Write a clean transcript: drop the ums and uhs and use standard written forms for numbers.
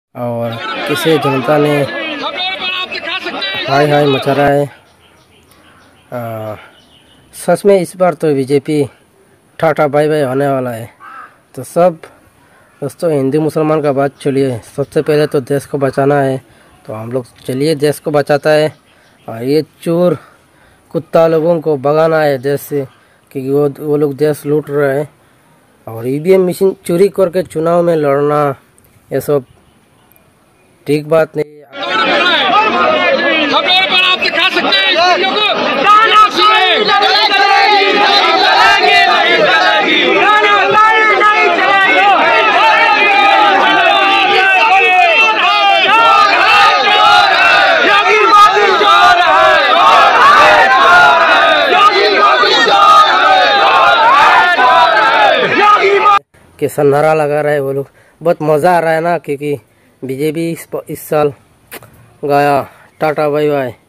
और किसी जनता ने हाय हाय मचा रहा है। सच में इस बार तो बीजेपी टाटा बाय बाय होने वाला है। तो सब दोस्तों, हिंदू मुसलमान का बात चलिए, सबसे पहले तो देश को बचाना है। तो हम लोग चलिए देश को बचाता है और ये चोर कुत्ता लोगों को भगाना है देश से, क्योंकि वो लोग देश लूट रहे हैं। और ईवीएम मशीन चोरी करके चुनाव में लड़ना ये सब ठीक बात नहीं। के सन्नारा लगा रहे वो लोग, बहुत मज़ा आ रहा है ना, क्योंकि बीजेपी इस साल गाया टाटा बाय बाय।